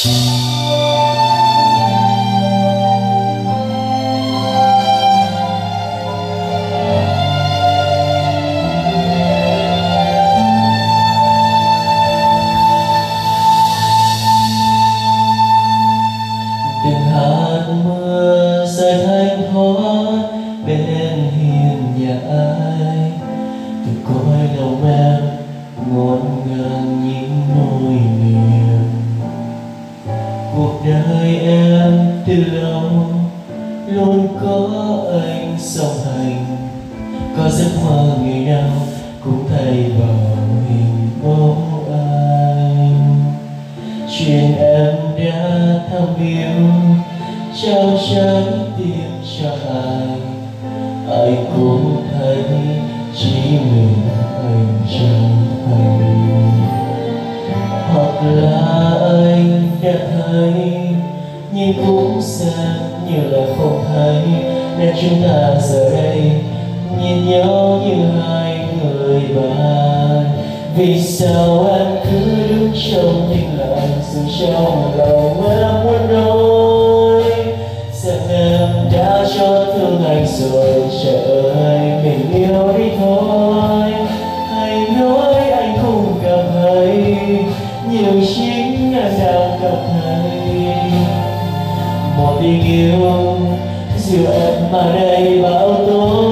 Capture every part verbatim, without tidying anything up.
Từng hạt mưa rơi thanh thoát bên hiên nhà ai, từ cõi lòng em ngổn ngang những nỗi niềm. Cuộc đời em từ lâu luôn có anh song hành, có giấc mơ ngày nào cũng thay vào hình bóng anh. Chuyện em đã thầm yêu trao trái tim cho ai, ai cũng thấy chỉ mình anh chẳng hay. Hoặc là anh đã thấy nhưng cũng xem như là không thấy, nên chúng ta giờ đây nhìn nhau như hai người bạn. Vì sao em cứ đứng trong thinh lặng, dù trong lòng em muốn nói rằng em đã cho thương anh rồi. Trời ơi, mình yêu đi thôi, hãy nói anh không cảm thấy nhiều chính em đang cảm thấy. Một tình yêu dìu em mà đây bão tố,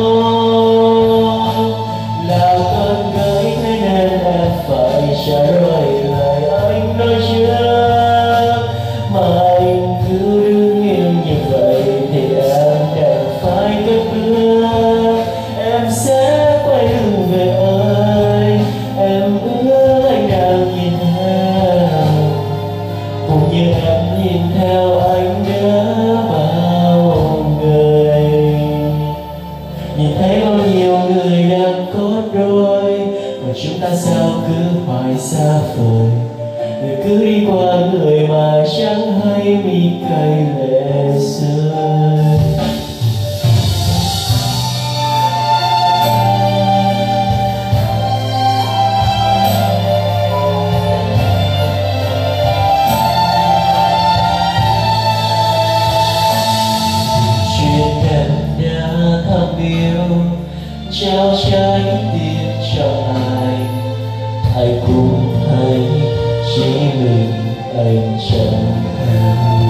là cơn gửi thế nên em phải trả lời lời anh nói trước. Mà anh cứ đứng yên như vậy thì em đành phải cất bước. Em sẽ quay lưng về anh, em ước anh đang nhìn theo, cũng như em nhìn theo anh đã bao người. Nhìn thấy bao nhiêu người đang có đôi, mà chúng ta sao cứ mãi xa vời. Người cứ đi qua người mà chẳng hay mi cay lệ rơi. Chuyện em đã thầm yêu trao trái tim cho ai, ai cũng thấy chỉ mình anh chẳng hay.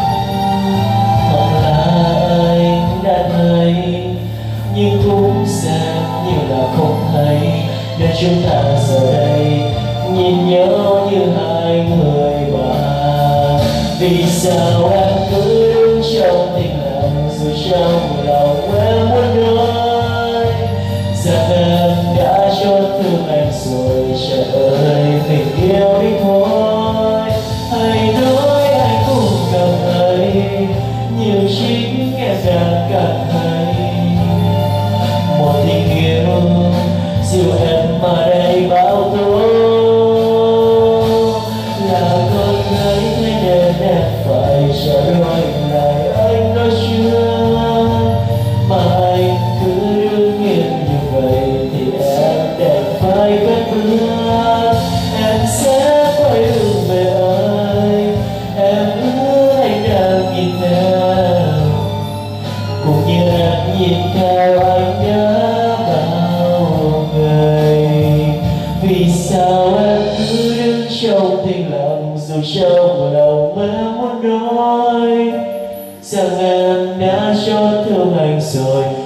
Hoặc là anh đã thấy nhưng cũng xem như là không thấy, nên chúng ta giờ đây nhìn nhau như hai người bạn. Vì sao em cứ đứng trong tình lặng, dù trong lòng em muốn nói rằng em đã cho thương anh rồi. Trời ơi, mình yêu đi thôi, hãy nói anh cũng cảm thấy nhiều chính em đang cảm thấy. Một tình yêu dìu em mà đây bão tố, là con gái thế nên em phải trả lời lại anh nói chưa. Mà anh cứ đứng yên như vậy thì em đành phải cất bước. Em sẽ quay lưng về anh, em ước anh đang nhìn theo, cũng như em nhìn theo anh đã bao ngày. Vì sao em cứ đứng trong thinh lặng, dù trong lòng em muốn nói rằng em đã cho thương anh rồi.